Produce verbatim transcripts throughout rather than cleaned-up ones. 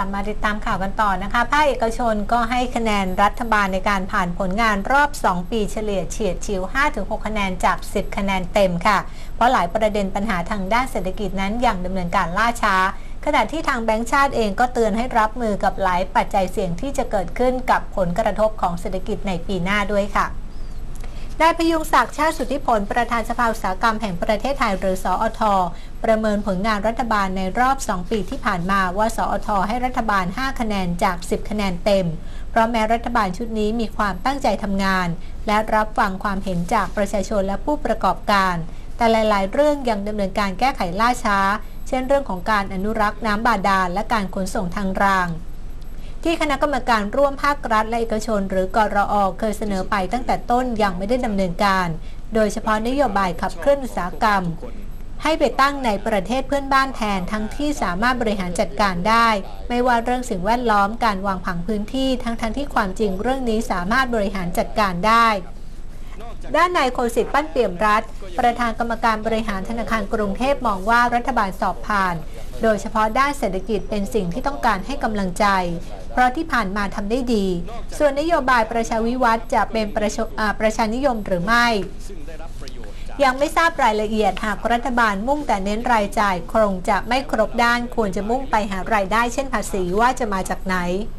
มาติดตามข่าวกันต่อนะคะภาคเอกชนก็ให้คะแนนรัฐบาลในการผ่านผลงานรอบสองปีเฉลี่ยเฉียดฉิว ห้าถึงหก คะแนนจากสิบคะแนนเต็มค่ะเพราะหลายประเด็นปัญหาทางด้านเศรษฐกิจนั้นยังดำเนินการล่าช้าขณะที่ทางแบงก์ชาติเองก็เตือนให้รับมือกับหลายปัจจัยเสี่ยงที่จะเกิดขึ้นกับผลกระทบของเศรษฐกิจในปีหน้าด้วยค่ะนายพยุงศักดิ์ ชาติสุทธิผลประธานสภาอุตสาหกรรมแห่งประเทศไทยหรือสอท.ประเมินผลงานรัฐบาลในรอบสองปีที่ผ่านมาว่าสอท.ให้รัฐบาลห้าคะแนนจากสิบคะแนนเต็มเพราะแม้รัฐบาลชุดนี้มีความตั้งใจทำงานและรับฟังความเห็นจากประชาชนและผู้ประกอบการแต่หลายๆเรื่องยังดำเนินการแก้ไขล่าช้าเช่นเรื่องของการอนุรักษ์น้ำบาดาลและการขนส่งทางรางที่คณะกรรมการร่วมภาครัฐและเอกชนหรือกรอ.เคยเสนอไปตั้งแต่ต้นยังไม่ได้ดำเนินการโดยเฉพาะนโยบายขับเคลื่อนอุตสาหกรรมให้ไปตั้งในประเทศเพื่อนบ้านแทนทั้งที่สามารถบริหารจัดการได้ไม่ว่าเรื่องสิ่งแวดล้อมการวางผังพื้นที่ทั้งทั้งที่ความจริงเรื่องนี้สามารถบริหารจัดการได้ด้านนายโคสิทธิ์ปั้นเปี่ยมรัฐประธานกรรมการบริหารธนาคารกรุงเทพมองว่ารัฐบาลสอบผ่านโดยเฉพาะด้านเศรษฐกิจเป็นสิ่งที่ต้องการให้กำลังใจเพราะที่ผ่านมาทำได้ดีส่วนนโยบายประชาวิวัฒน์จะเป็นประชาประชานิยมหรือไม่ยังไม่ทราบรายละเอียดหากรัฐบาลมุ่งแต่เน้นรายจ่ายคงจะไม่ครบด้านควรจะมุ่งไปหารายได้เช่นภาษีว่าจะมาจากไหน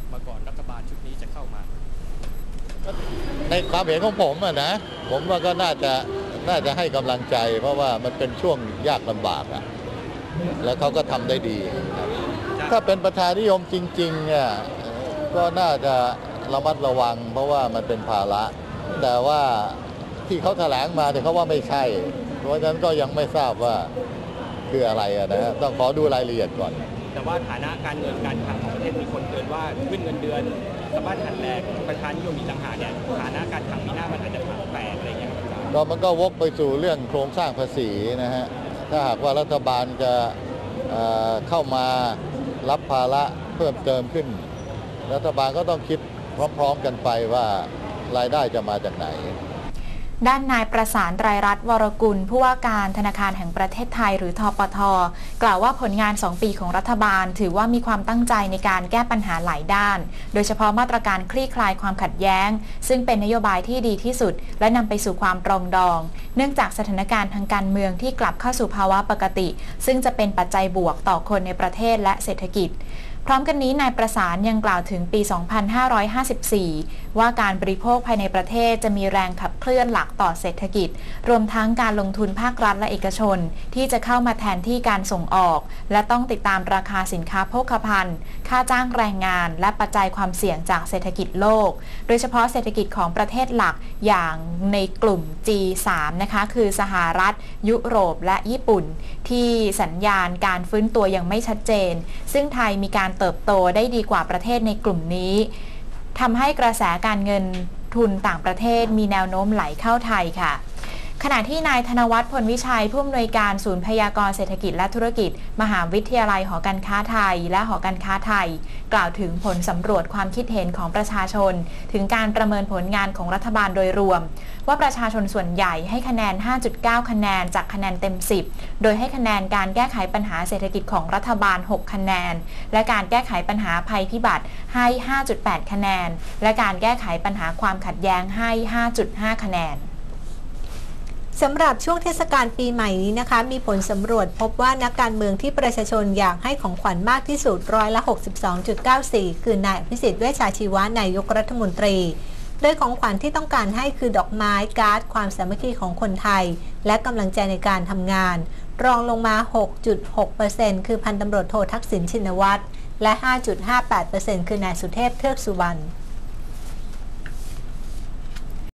ในความเห็นของผมอะนะผมว่าก็น่าจะน่าจะให้กำลังใจเพราะว่ามันเป็นช่วงยากลำบากอะแล้วเขาก็ทำได้ดีถ้าเป็นประชานิยมจริงๆเนี่ยก็น่าจะระมัดระวังเพราะว่ามันเป็นภาระแต่ว่าที่เขาแถลงมาแต่เขาว่าไม่ใช่เพราะฉะนั้นก็ยังไม่ทราบว่าคืออะไรนะต้องขอดูรายละเอียดก่อนแต่ว่าฐานะการเงินการคลังของประเทศมีคนเตือนว่าขึ้นเงินเดือนสภาพหันแรงประชานิยมมีต่างหากเนี่ยฐานะการคลังปีหน้ามันอาจจะผันแปรอะไรอย่างเงี้ยก็มันก็วกไปสู่เรื่องโครงสร้างภาษีนะฮะถ้าหากว่ารัฐบาลจะเข้ามารับภาระเพิ่มเติมขึ้นรัฐบาลก็ต้องคิดพร้อมๆกันไปว่ารายได้จะมาจากไหนด้านนายประสานไตรรัตน์วรกุลผู้ว่าการธนาคารแห่งประเทศไทยหรือธปท.กล่าวว่าผลงานสองปีของรัฐบาลถือว่ามีความตั้งใจในการแก้ปัญหาหลายด้านโดยเฉพาะมาตรการคลี่คลายความขัดแย้งซึ่งเป็นนโยบายที่ดีที่สุดและนำไปสู่ความปรองดองเนื่องจากสถานการณ์ทางการเมืองที่กลับเข้าสู่ภาวะปกติซึ่งจะเป็นปัจจัยบวกต่อคนในประเทศและเศรษฐกิจพร้อมกันนี้นายประสานยังกล่าวถึงปี สองพันห้าร้อยห้าสิบสี่ ว่าการบริโภคภายในประเทศจะมีแรงขับเคลื่อนหลักต่อเศรษฐกิจรวมทั้งการลงทุนภาครัฐและเอกชนที่จะเข้ามาแทนที่การส่งออกและต้องติดตามราคาสินค้าโภคภัณฑ์ค่าจ้างแรงงานและปัจจัยความเสี่ยงจากเศรษฐกิจโลกโดยเฉพาะเศรษฐกิจของประเทศหลักอย่างในกลุ่ม จี สาม นะคะคือสหรัฐยุโรปและญี่ปุ่นที่สัญญาณการฟื้นตัวยังไม่ชัดเจนซึ่งไทยมีการเติบโตได้ดีกว่าประเทศในกลุ่มนี้ทำให้กระแสการเงินทุนต่างประเทศมีแนวโน้มไหลเข้าไทยค่ะขณะที่นายธนวัฒน์พลวิชัยผู้อำนวยการศูนย์พยากรณ์เศรษฐกิจและธุรกิจมหาวิทยาลัยหอการค้าไทยและหอการค้าไทยกล่าวถึงผลสำรวจความคิดเห็นของประชาชนถึงการประเมินผลงานของรัฐบาลโดยรวมว่าประชาชนส่วนใหญ่ให้คะแนน ห้าจุดเก้า คะแนนจากคะแนนเต็มสิบโดยให้คะแนนการแก้ไขปัญหาเศรษฐกิจของรัฐบาลหกคะแนนและการแก้ไขปัญหาภัยพิบัติให้ ห้าจุดแปด คะแนนและการแก้ไขปัญหาความขัดแย้งให้ ห้าจุดห้า คะแนนสำหรับช่วงเทศกาลปีใหม่นี้นะคะมีผลสำรวจพบว่านักการเมืองที่ประชาชนอยากให้ของขวัญมากที่สุดร้อยละ หกสิบสองจุดเก้าสี่ คือนายอภิสิทธิ์เวชชาชีวะนายกรัฐมนตรีโดยของขวัญที่ต้องการให้คือดอกไม้การ์ดความสามัคคีของคนไทยและกำลังใจในการทำงานรองลงมา หกจุดหกเปอร์เซ็นต์ คือพันตำรวจโททักษิณชินวัตรและ ห้าจุดห้าแปดเปอร์เซ็นต์ คือนายสุเทพเทือกสุบรรณ